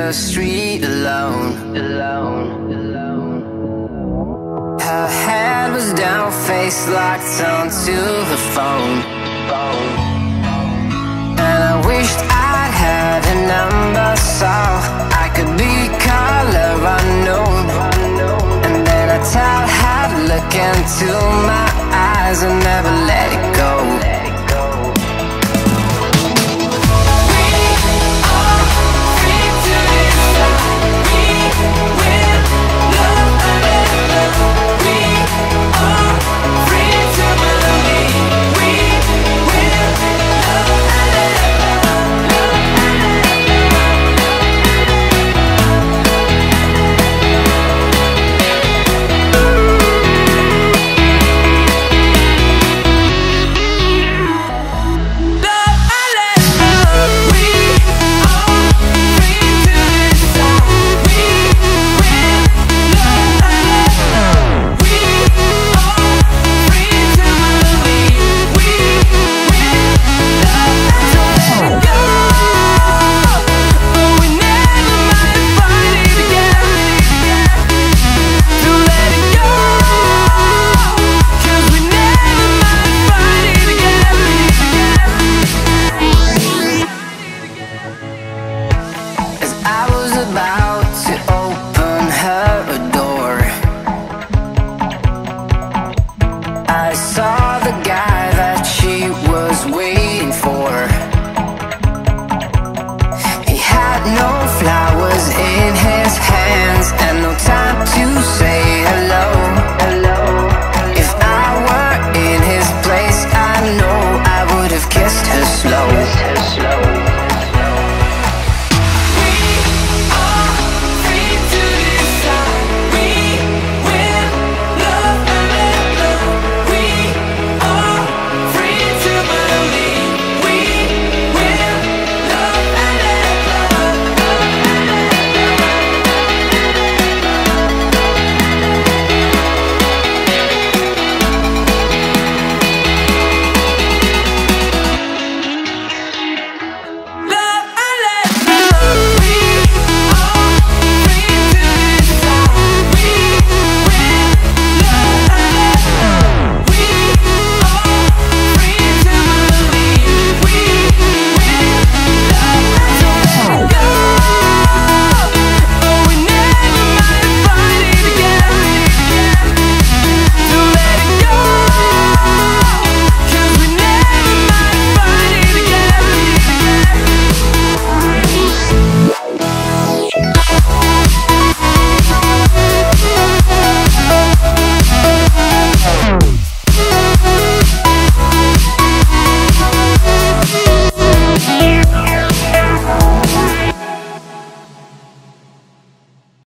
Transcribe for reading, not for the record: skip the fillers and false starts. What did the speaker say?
the street alone. Her head was down, face locked onto the phone. And I wished I'd had a number so I could be color unknown. And then I tell her to look into my eyes and never let it go. About to open her door, I saw the guy that she was waiting